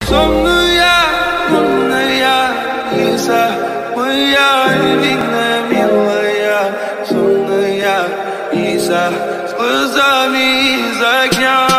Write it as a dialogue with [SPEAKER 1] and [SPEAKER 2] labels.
[SPEAKER 1] Sonraya, bunaya, isa, maya, vinaya, milaya, sonraya, isa, sklzami, zakya.